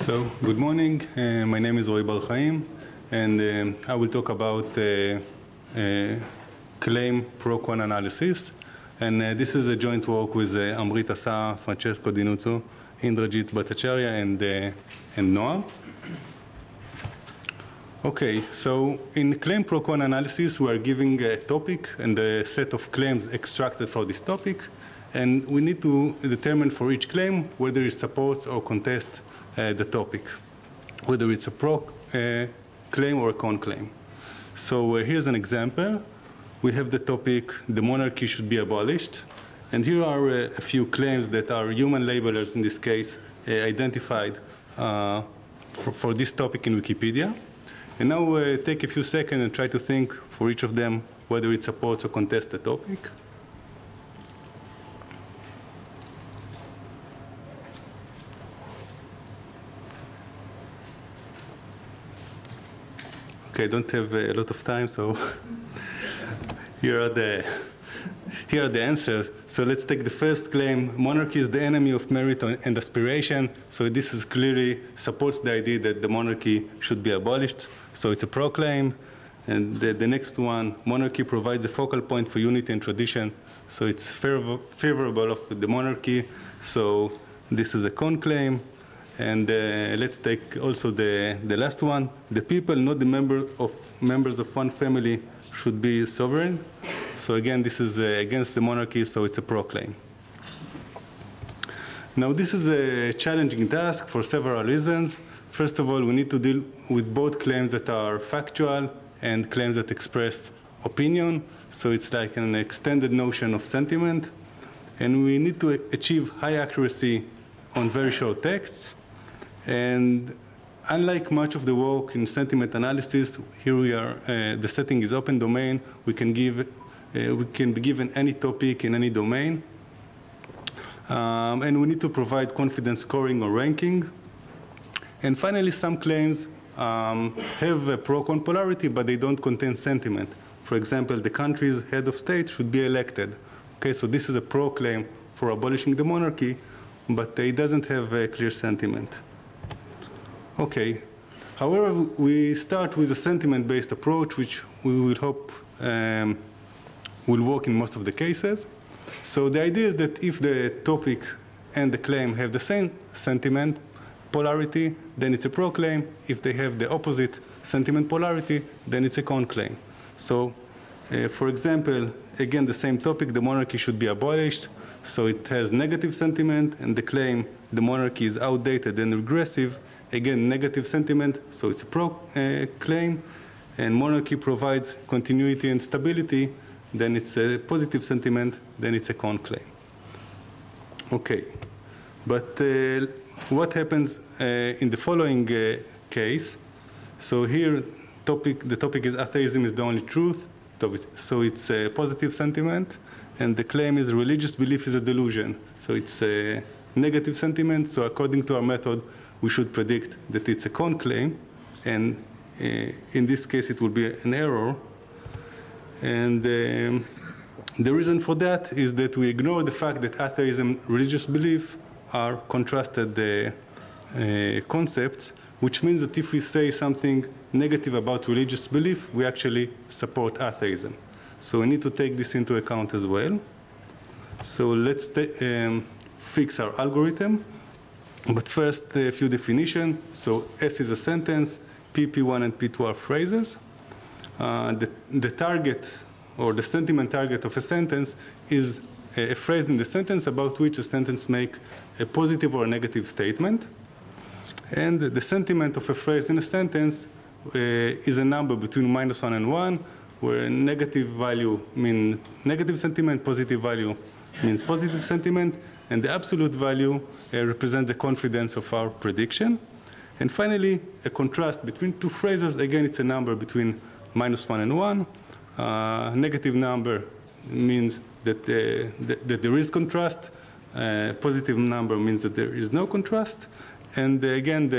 So, good morning. My name is Roy Bar Chaim, and I will talk about claim pro-con analysis. And this is a joint work with Amrit Asa, Francesco Di Nuzzo, Indrajit Bhattacharya, and Noam. Okay, so in claim pro-con analysis, we are giving a topic and a set of claims extracted from this topic, and we need to determine for each claim whether it supports or contests the topic, whether it's a pro claim or a con claim. So here's an example. We have the topic, the monarchy should be abolished. And here are a few claims that are human labelers, in this case, identified for this topic in Wikipedia. And now take a few seconds and try to think for each of them whether it supports or contests the topic. Okay, I don't have a lot of time, so here are the answers. So let's take the first claim. Monarchy is the enemy of merit and aspiration. So this is clearly supports the idea that the monarchy should be abolished. So it's a pro claim. And the next one, monarchy provides a focal point for unity and tradition. So it's favorable of the monarchy. So this is a con claim. And let's take also the last one. The people, not the members of one family, should be sovereign. So again, this is against the monarchy, so it's a pro claim. Now, this is a challenging task for several reasons. First of all, we need to deal with both claims that are factual and claims that express opinion. So it's like an extended notion of sentiment. And we need to achieve high accuracy on very short texts. And unlike much of the work in sentiment analysis, here we are, the setting is open domain. We can be given any topic in any domain. And we need to provide confidence scoring or ranking. And finally, some claims have a pro-con polarity, but they don't contain sentiment. For example, the country's head of state should be elected. Okay, so this is a pro claim for abolishing the monarchy, but it doesn't have a clear sentiment. Okay, however, we start with a sentiment-based approach, which we will hope will work in most of the cases. So the idea is that if the topic and the claim have the same sentiment polarity, then it's a pro claim. If they have the opposite sentiment polarity, then it's a con claim. So, for example, again, the same topic, the monarchy should be abolished. So it has negative sentiment, and the claim, the monarchy is outdated and regressive. Again, negative sentiment, so it's a pro claim, and monarchy provides continuity and stability, then it's a positive sentiment, then it's a con claim. Okay, but what happens in the following case? So here, the topic is atheism is the only truth, so it's a positive sentiment, and the claim is religious belief is a delusion, so it's a negative sentiment, so according to our method, we should predict that it's a con claim, and in this case it will be an error. And the reason for that is that we ignore the fact that atheism and religious belief are contrasted concepts, which means that if we say something negative about religious belief, we actually support atheism. So we need to take this into account as well. So let's fix our algorithm. But first, a few definitions. So S is a sentence, P, P1, and P2 are phrases. The target, or the sentiment target of a sentence, is a phrase in the sentence about which a sentence makes a positive or a negative statement. And the sentiment of a phrase in a sentence is a number between -1 and 1, where negative value means negative sentiment, positive value means positive sentiment, and the absolute value represents the confidence of our prediction. And finally, a contrast between two phrases. Again, it's a number between -1 and 1. Negative number means that there is contrast. Positive number means that there is no contrast. And again,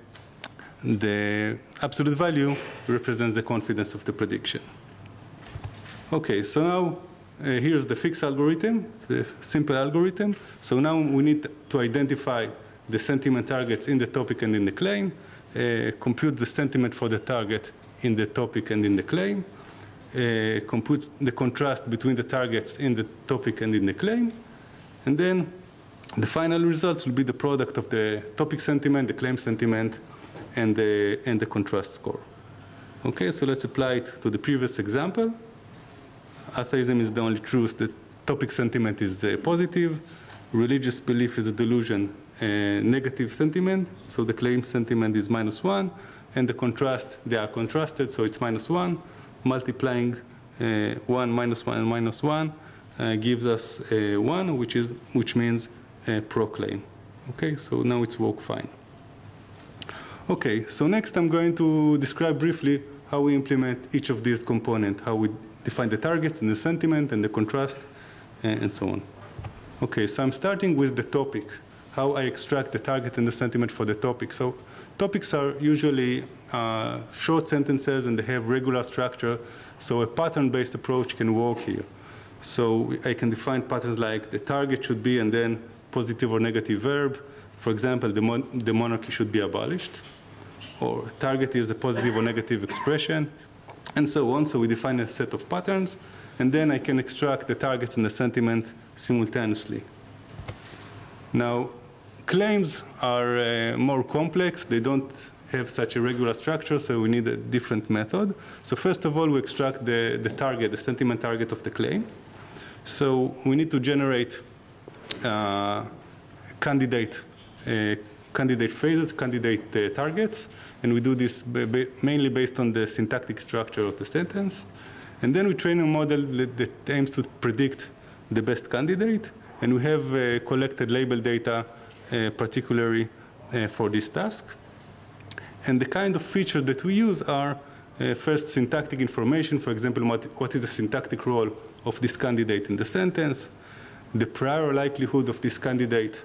the absolute value represents the confidence of the prediction. Okay, so now here's the fixed algorithm, the simple algorithm. So now we need to identify the sentiment targets in the topic and in the claim, compute the sentiment for the target in the topic and in the claim, computes the contrast between the targets in the topic and in the claim, and then the final results will be the product of the topic sentiment, the claim sentiment, and the contrast score. Okay, so let's apply it to the previous example. Atheism is the only truth that topic sentiment is positive. Religious belief is a delusion, negative sentiment. So the claim sentiment is -1. And the contrast, they are contrasted, so it's -1. Multiplying 1, -1, and -1 gives us 1, which means pro-claim. Okay, so now it's work fine. Okay, so next I'm going to describe briefly how we implement each of these components, how we define the targets and the sentiment and the contrast and so on. Okay, so I'm starting with the topic, how I extract the target and the sentiment for the topic. So topics are usually short sentences and they have regular structure, so a pattern-based approach can work here. So I can define patterns like the target should be and then positive or negative verb. For example, the monarchy should be abolished, or target is a positive or negative expression, and so on. So we define a set of patterns, and then I can extract the targets and the sentiment simultaneously. Now, claims are more complex. They don't have such a regular structure, so we need a different method. So first of all, we extract the target, the sentiment target of the claim. So we need to generate candidate phrases, candidate targets, and we do this mainly based on the syntactic structure of the sentence. And then we train a model that aims to predict the best candidate, and we have collected label data particularly for this task. And the kind of features that we use are first syntactic information, for example, what is the syntactic role of this candidate in the sentence, the prior likelihood of this candidate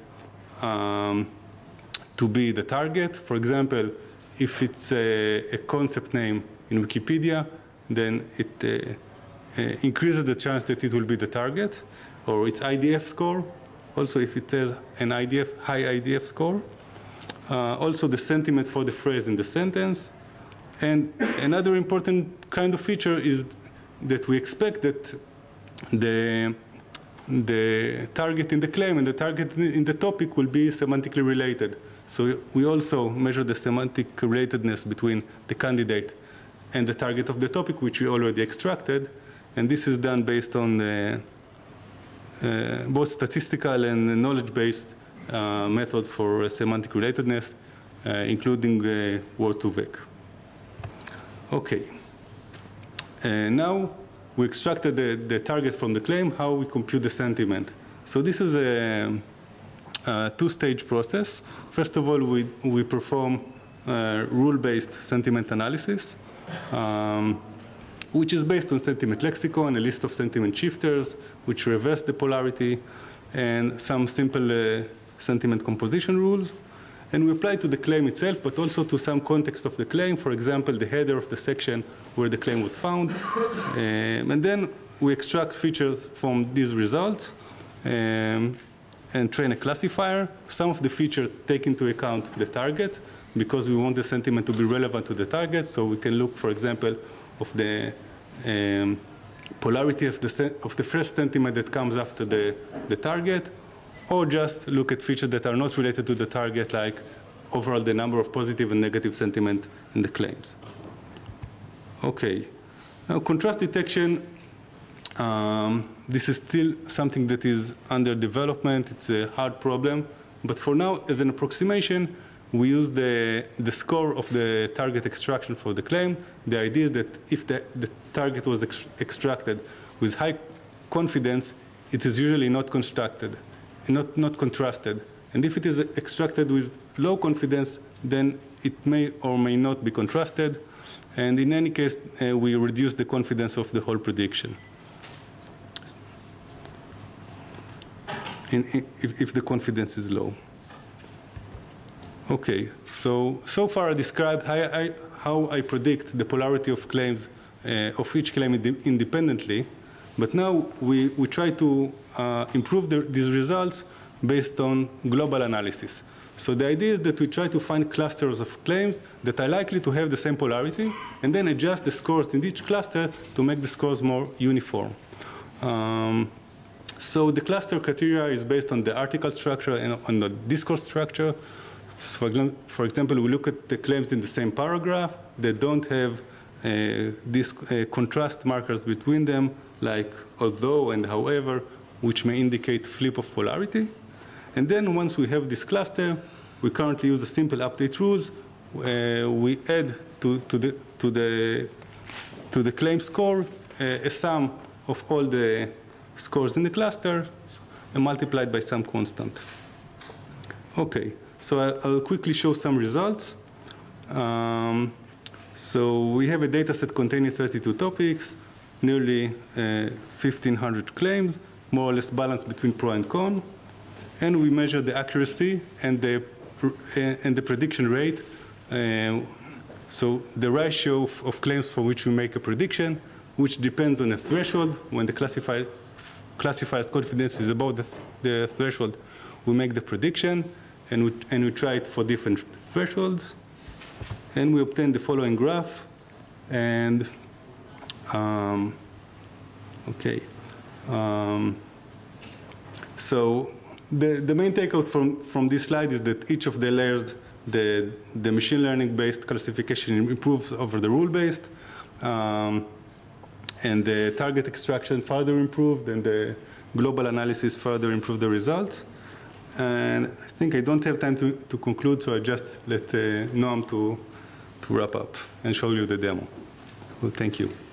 to be the target. For example, if it's a concept name in Wikipedia, then it increases the chance that it will be the target, or its IDF score, also if it has an high IDF score. Also the sentiment for the phrase in the sentence. And another important kind of feature is that we expect that the target in the claim and the target in the topic will be semantically related. So we also measure the semantic relatedness between the candidate and the target of the topic, which we already extracted. And this is done based on both statistical and knowledge-based methods for semantic relatedness, including Word2Vec. Okay. Now we extracted the target from the claim, how we compute the sentiment. So this is a two-stage process. First of all, we perform rule-based sentiment analysis, which is based on sentiment lexicon, a list of sentiment shifters, which reverse the polarity, and some simple sentiment composition rules. And we apply to the claim itself, but also to some context of the claim, for example, the header of the section where the claim was found. And then we extract features from these results and train a classifier. Some of the features take into account the target, because we want the sentiment to be relevant to the target. So we can look, for example, of the polarity of the first sentiment that comes after the target, or just look at features that are not related to the target, like overall the number of positive and negative sentiment in the claims. Okay. Now, contrast detection, this is still something that is under development. It's a hard problem. But for now, as an approximation, we use the score of the target extraction for the claim. The idea is that if the target was extracted with high confidence, it is usually not constructed, not contrasted. And if it is extracted with low confidence, then it may or may not be contrasted. And in any case, we reduce the confidence of the whole prediction. If the confidence is low. Okay, so far I described how I predict the polarity of claims, of each claim independently. But now we try to improve these results based on global analysis. So the idea is that we try to find clusters of claims that are likely to have the same polarity, and then adjust the scores in each cluster to make the scores more uniform. So the cluster criteria is based on the article structure and on the discourse structure. For example, we look at the claims in the same paragraph that don't have these contrast markers between them, like although and however, which may indicate flip of polarity. And then once we have this cluster, we currently use a simple update rules. We add to the claim score a sum of all the scores in the cluster and multiplied by some constant. Okay, so I'll quickly show some results. So we have a data set containing 32 topics, nearly 1,500 claims, more or less balanced between pro and con. And we measure the accuracy and the prediction rate. So the ratio of claims for which we make a prediction, which depends on a threshold. When the classifier's confidence is above the threshold, we make the prediction, and we try it for different thresholds. And we obtain the following graph. And okay. So the main takeout from this slide is that each of the layers, the machine learning-based classification improves over the rule-based, and the target extraction further improved, and the global analysis further improved the results. And I think I don't have time to conclude, so I just let Noam to wrap up and show you the demo. Well, thank you.